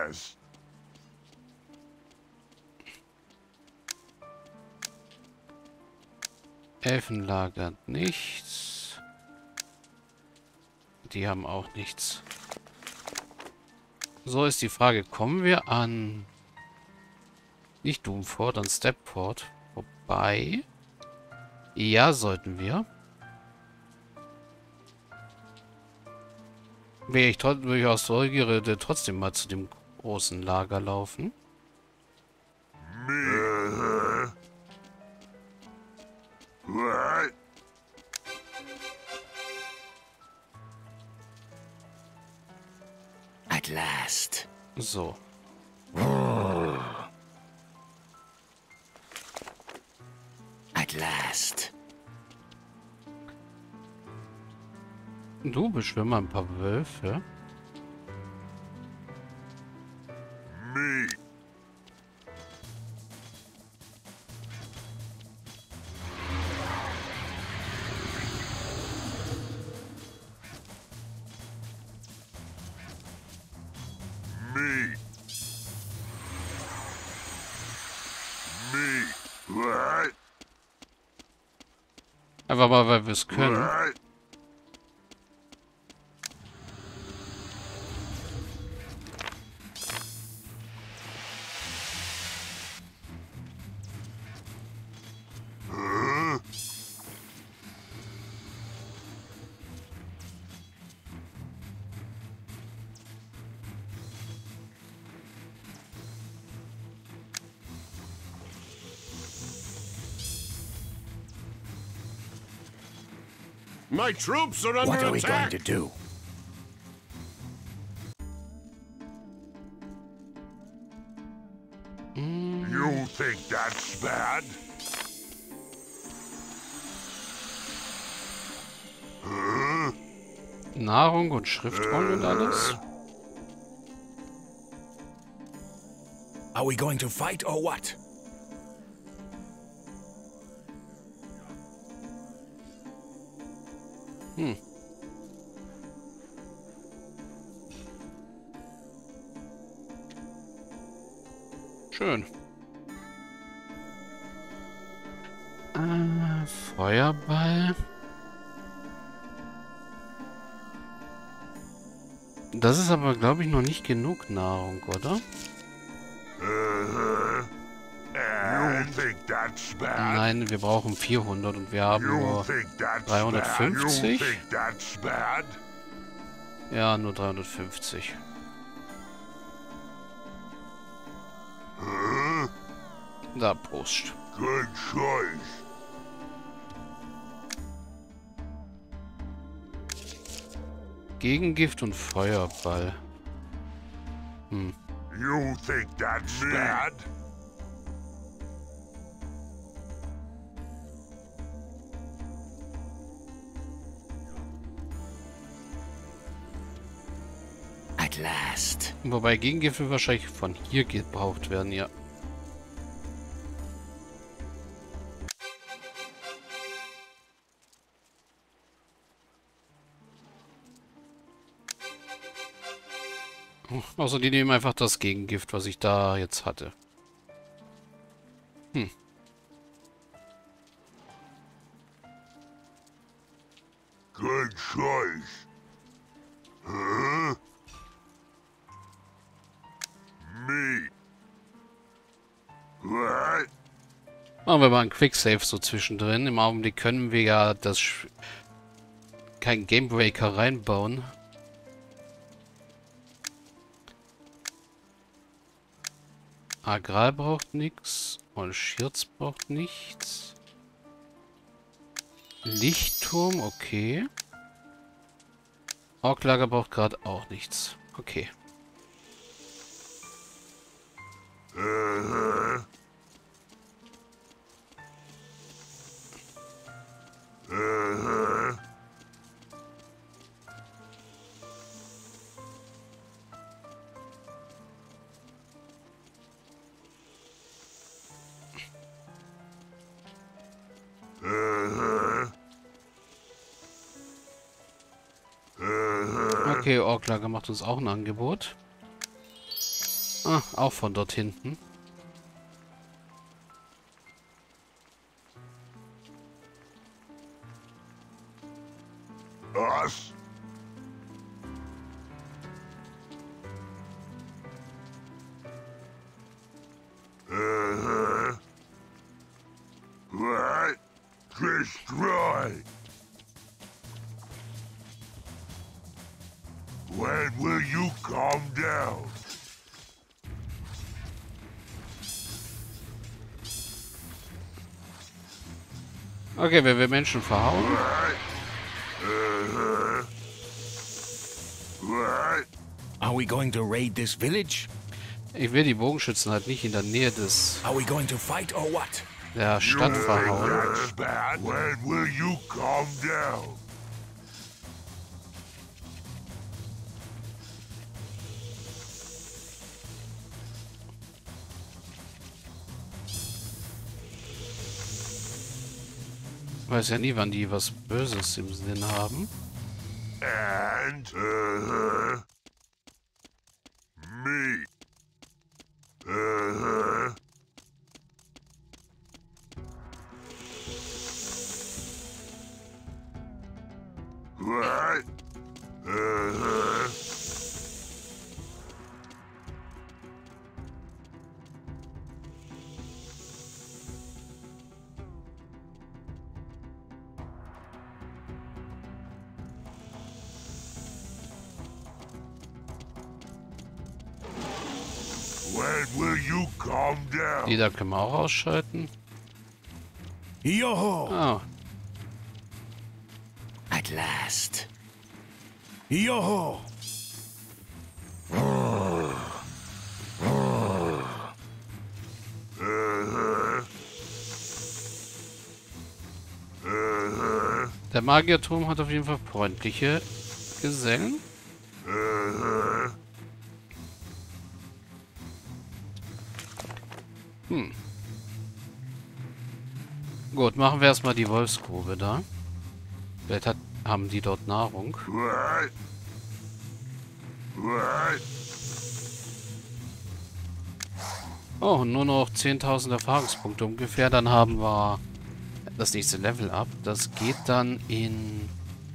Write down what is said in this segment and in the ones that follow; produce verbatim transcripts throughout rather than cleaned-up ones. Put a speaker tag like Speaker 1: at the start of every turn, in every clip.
Speaker 1: Yes.
Speaker 2: Elfenlager hat nichts. Die haben auch nichts. So ist die Frage, kommen wir an... Nicht Doomfort, an Stepford vorbei? Ja, sollten wir. Wäre ich durchaus Neugierde trotzdem mal zu dem großen Lager laufen.
Speaker 1: Me. What?
Speaker 3: At last.
Speaker 2: So.
Speaker 3: At last.
Speaker 2: Du beschwimmer ein paar Wölfe.
Speaker 1: Me. Me. Me. What?
Speaker 2: Einfach mal, weil wir es können.
Speaker 1: What? Huh?
Speaker 4: My troops are under
Speaker 3: What are we going
Speaker 4: attack.
Speaker 3: to do?
Speaker 2: Hm,
Speaker 1: You think that's bad? Huh?
Speaker 2: Nahrung und Schriftrollen und alles.
Speaker 3: Are we going to fight or what?
Speaker 2: Hm. Schön. Äh, Feuerball. Das ist aber, glaube ich, noch nicht genug Nahrung, oder?
Speaker 1: Uh-huh. You think that's bad?
Speaker 2: Nein, wir brauchen vierhundert und wir haben
Speaker 1: You
Speaker 2: nur
Speaker 1: think that's
Speaker 2: dreihundertfünfzig?
Speaker 1: bad? You think that's bad?
Speaker 2: Ja, nur dreihundertfünfzig.
Speaker 1: Huh?
Speaker 2: Da, Prost.
Speaker 1: Good choice.
Speaker 2: Gegengift und Feuerball. Hm.
Speaker 1: You think that's bad?
Speaker 3: At last.
Speaker 2: Wobei Gegengift wird wahrscheinlich von hier gebraucht werden, ja. Außer die nehmen einfach das Gegengift, was ich da jetzt hatte. Hm.
Speaker 1: Good choice. Huh? Me. What?
Speaker 2: Machen wir mal einen Quicksave so zwischendrin. Im Augenblick können wir ja das Sch kein Gamebreaker reinbauen. Agral braucht nichts und Schirz braucht nichts. Lichtturm, okay. Orklager braucht gerade auch nichts. Okay.
Speaker 1: Uh-huh. Uh-huh. Uh-huh. Uh-huh.
Speaker 2: Okay, Orklager macht uns auch ein Angebot. Ah, auch von dort hinten.
Speaker 1: Was? Uh-huh. What? Destroy. When will you calm down?
Speaker 2: Okay, wenn wir Menschen verhauen.
Speaker 1: What? Uh-huh. What?
Speaker 3: Are we going to raid this village?
Speaker 2: Ich will die Bogenschützen halt nicht in der Nähe des
Speaker 3: Are we going to fight or what?
Speaker 2: der Stadt verhauen.
Speaker 1: That's bad. When will you calm down?
Speaker 2: Ich weiß ja nie, wann die was Böses im Sinn haben.
Speaker 1: And, uh-huh. Me. Uh-huh. What? Uh-huh. When will you calm down?
Speaker 2: Die da können wir auch ausschalten.
Speaker 3: Yo-ho!
Speaker 2: Ah,
Speaker 3: At last. Yo-ho!
Speaker 1: Uh-huh. Uh-huh.
Speaker 2: der Magierturm hat auf jeden Fall freundliche Gesellen.
Speaker 1: Uh-huh.
Speaker 2: Hm. Gut, machen wir erstmal die Wolfsgrube da. Vielleicht hat, haben die dort Nahrung.
Speaker 1: What? What?
Speaker 2: Oh, und nur noch zehntausend Erfahrungspunkte ungefähr. Dann haben wir das nächste Level ab. Das geht dann in...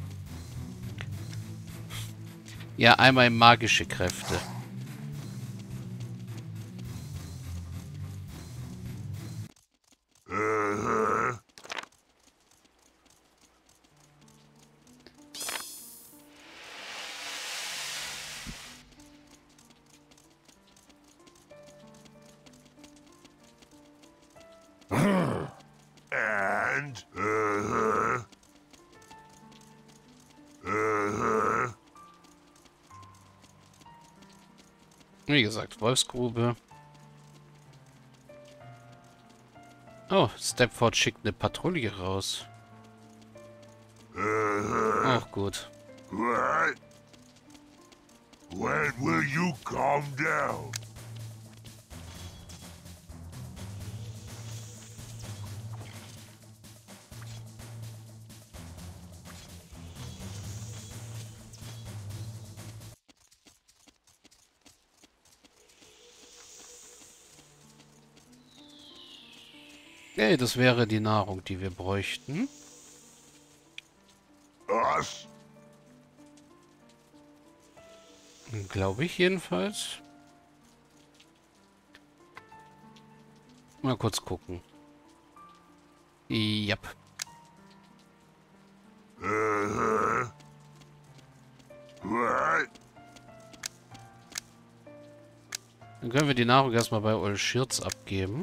Speaker 2: Ja, einmal in magische Kräfte.
Speaker 1: Uh-huh. And, uh-huh. Uh-huh.
Speaker 2: Wie gesagt, Wolfsgrube. Oh, Stepford schickt eine Patrouille raus.
Speaker 1: Uh-huh.
Speaker 2: Auch gut.
Speaker 1: What? When will you calm down?
Speaker 2: Okay, das wäre die Nahrung, die wir bräuchten.
Speaker 1: Us?
Speaker 2: Glaube ich jedenfalls. Mal kurz gucken. Yep.
Speaker 1: Uh-huh. What?
Speaker 2: Dann können wir die Nahrung erstmal bei Olschirz abgeben.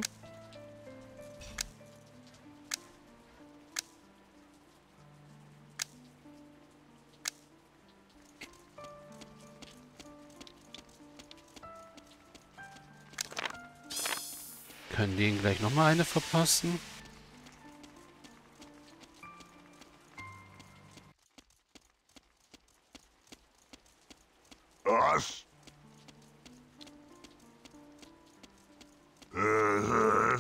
Speaker 2: Können denen gleich nochmal eine verpassen.
Speaker 1: Us? Uh-huh.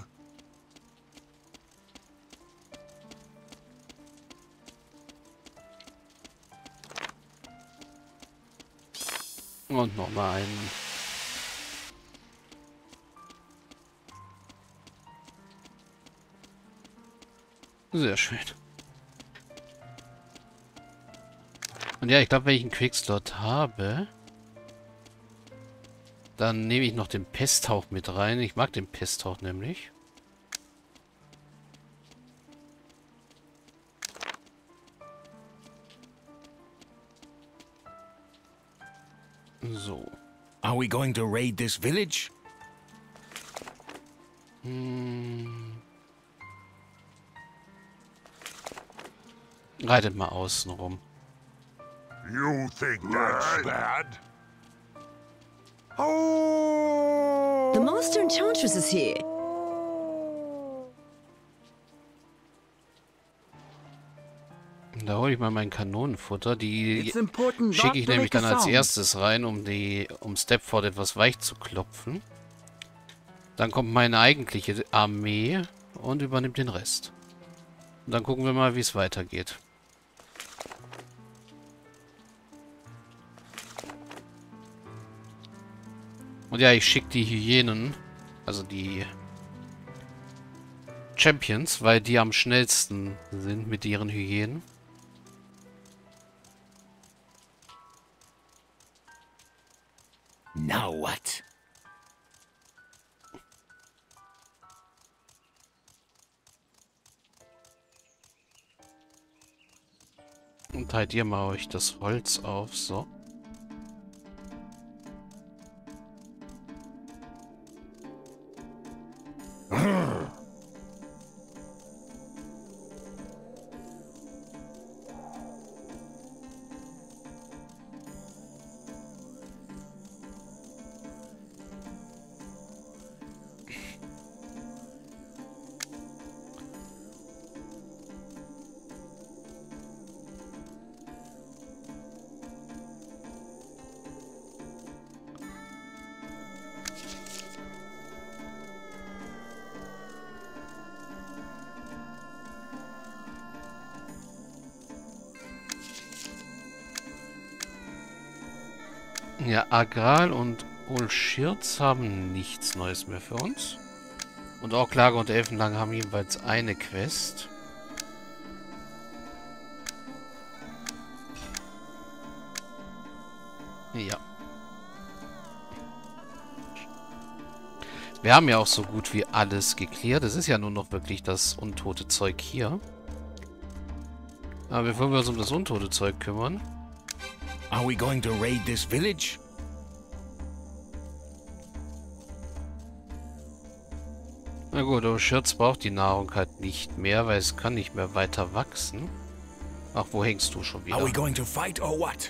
Speaker 2: Und nochmal einen. Sehr schön. Und ja, ich glaube, wenn ich einen Quickslot habe, dann nehme ich noch den Pesthauch mit rein. Ich mag den Pesthauch nämlich. So.
Speaker 3: Are we going to raid this village?
Speaker 2: Hm. Reitet mal außen rum.
Speaker 1: You think that's bad?
Speaker 5: The Master Enchantress is here.
Speaker 2: Da hole ich mal mein Kanonenfutter. Die
Speaker 6: It's important
Speaker 2: schicke
Speaker 6: not
Speaker 2: ich
Speaker 6: to
Speaker 2: nämlich
Speaker 6: make a
Speaker 2: dann als
Speaker 6: sound.
Speaker 2: erstes rein, um die um Stepford etwas weich zu klopfen. Dann kommt meine eigentliche Armee und übernimmt den Rest. Und dann gucken wir mal, wie es weitergeht. Und ja, ich schicke die Hyänen, also die Champions, weil die am schnellsten sind mit ihren Hyänen.
Speaker 3: Now what?
Speaker 2: Und teilt ihr mal euch das Holz auf, so. Ja, Agral und Olschirz haben nichts Neues mehr für uns. Und auch Klage und Elfenlang haben jeweils eine Quest. Ja. Wir haben ja auch so gut wie alles geklärt. Es ist ja nur noch wirklich das untote Zeug hier. Aber bevor wir uns um das untote Zeug kümmern...
Speaker 3: Are we going to raid this village?
Speaker 2: Na gut, aber Schürz braucht die Nahrung halt nicht mehr, weil es kann nicht mehr weiter wachsen. Ach, wo hängst du schon wieder?
Speaker 3: Are we going to fight or what?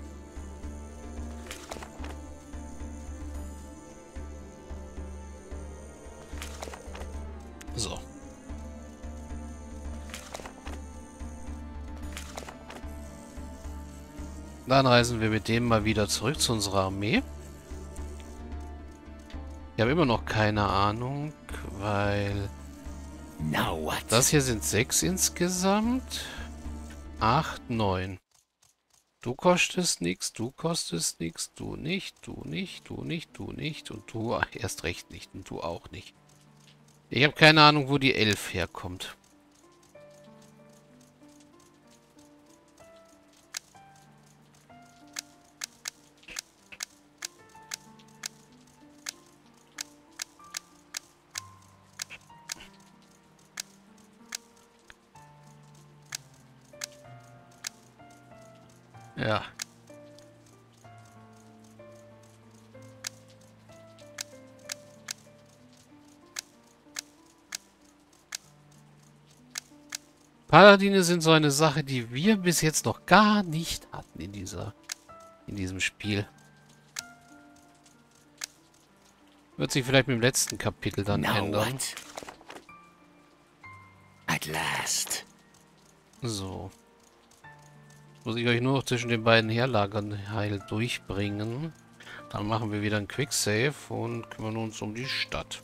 Speaker 2: So. Dann reisen wir mit dem mal wieder zurück zu unserer Armee. Ich habe immer noch keine Ahnung, weil...
Speaker 3: Now what?
Speaker 2: Das hier sind sechs insgesamt. Acht, neun. Du kostest nichts, du kostest nichts, du nicht, du nicht, du nicht, du nicht und du erst recht nicht und du auch nicht. Ich habe keine Ahnung, wo die elf herkommt. Ja. Paladine sind so eine Sache, die wir bis jetzt noch gar nicht hatten in dieser, in diesem Spiel. Wird sich vielleicht mit dem letzten Kapitel dann
Speaker 3: Now
Speaker 2: ändern.
Speaker 3: what? At last.
Speaker 2: So. Muss ich euch nur noch zwischen den beiden Herlagern heil durchbringen. Dann machen wir wieder ein Quicksave und kümmern uns um die Stadt.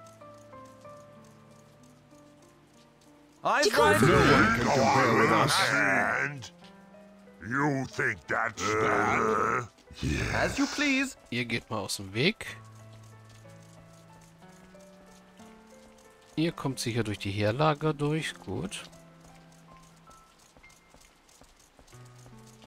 Speaker 6: Eyes
Speaker 5: Die
Speaker 6: wide.
Speaker 5: Kurve.
Speaker 6: No one can
Speaker 1: Go
Speaker 6: compare
Speaker 1: on,
Speaker 6: with
Speaker 1: little
Speaker 6: us.
Speaker 1: hand. You think that's bad?
Speaker 6: As you please.
Speaker 2: Ihr geht mal aus dem Weg. Ihr kommt sicher durch die Heerlager durch. Gut.